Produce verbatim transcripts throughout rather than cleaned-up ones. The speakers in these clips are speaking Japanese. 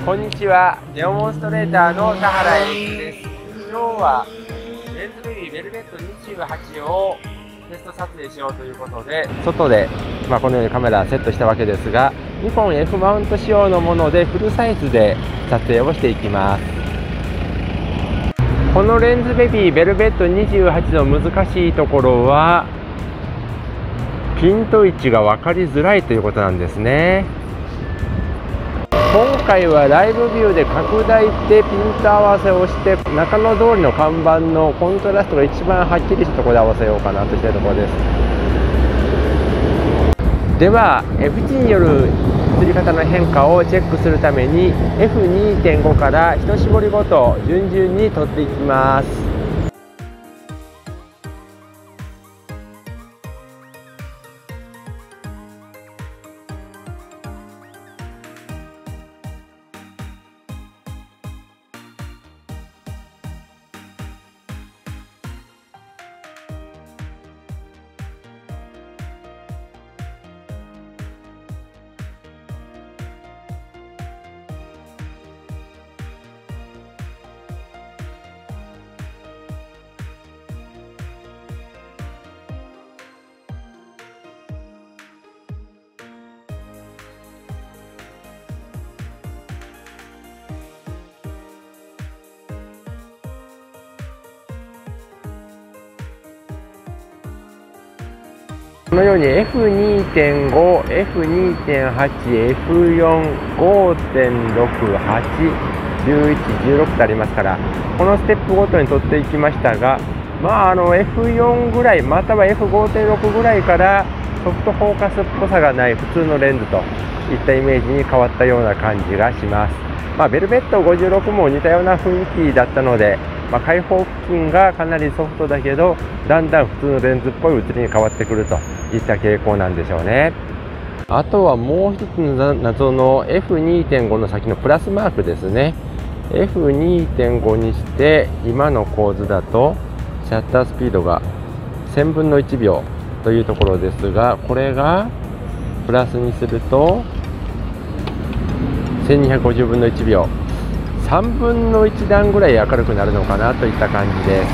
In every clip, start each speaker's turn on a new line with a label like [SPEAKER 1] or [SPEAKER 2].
[SPEAKER 1] こんにちは、デモモンストレーターの田原英一です。今日はレンズベビーベルベットにじゅうはちをテスト撮影しようということで、外で、まあ、このようにカメラセットしたわけですが、ニコン F マウント仕様のものでフルサイズで撮影をしていきます。このレンズベビーベルベットにじゅうはちの難しいところは、ピント位置が分かりづらいということなんですね。今回はライブビューで拡大してピント合わせをして、中野通りの看板のコントラストが一番はっきりしたところで合わせようかなといったところです。では エフジー による映り方の変化をチェックするために エフにてんご から一絞りごと順々に撮っていきます。このように エフにてんご、エフにてんはち、エフよん、ごてんろく、はち、じゅういち、じゅうろくとありますから、このステップごとに取っていきましたが、まあ、あの エフよん ぐらい、または エフごてんろく ぐらいからソフトフォーカスっぽさがない普通のレンズといったイメージに変わったような感じがします。まあ、ベルベットごじゅうろくも似たような雰囲気だったので、まあ、開放付近がかなりソフトだけど、だんだん普通のレンズっぽい写りに変わってくるといった傾向なんでしょうね。あとはもう一つの謎の エフにてんご の先のプラスマークですね。エフにてんご にして今の構図だとシャッタースピードがせんぶんのいちびょうというところですが、これがプラスにするとせんにひゃくごじゅうぶんのいちびょう、さんぶんのいち段ぐらい明るくなるのかなといった感じです。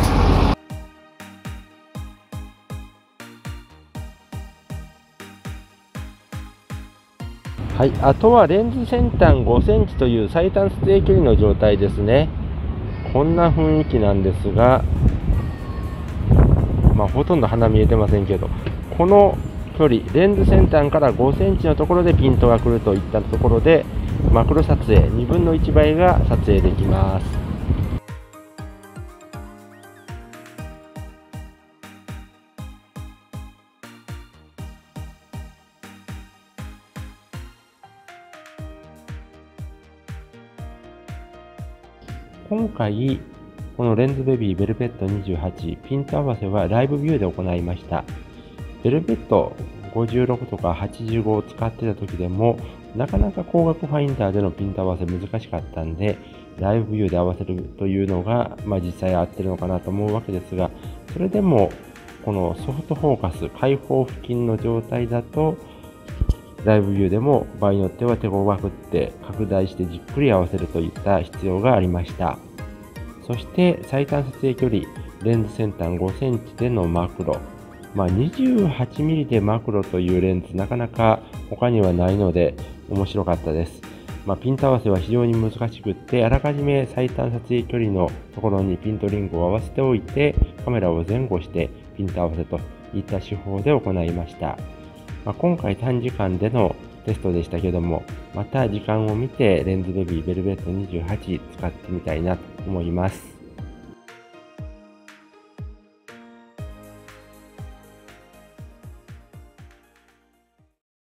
[SPEAKER 1] はい、あとはレンズ先端ごセンチという最短撮影距離の状態ですね。こんな雰囲気なんですが、まあ、ほとんど鼻見えてませんけど、この距離、レンズ先端からごセンチのところでピントが来るといったところで、マクロ撮影にぶんのいちばいが撮影できます。今回このレンズベビーベルベットにじゅうはちピント合わせはライブビューで行いました。ベルベットごじゅうろくとかはちじゅうごを使ってた時でもなかなか光学ファインダーでのピント合わせ難しかったんで、ライブビューで合わせるというのが、まあ、実際合ってるのかなと思うわけですが、それでもこのソフトフォーカス開放付近の状態だとライブビューでも場合によっては手ごわくって拡大してじっくり合わせるといった必要がありました。そして最短撮影距離、レンズ先端ごセンチでのマクロ、まあ、にじゅうはちミリでマクロというレンズなかなか他にはないので面白かったです。まあ、ピント合わせは非常に難しくって、あらかじめ最短撮影距離のところにピントリングを合わせておいてカメラを前後してピント合わせといった手法で行いました。まあ、今回短時間でのテストでしたけども、また時間を見てレンズベビーベルベットにじゅうはち使ってみたいなと思います。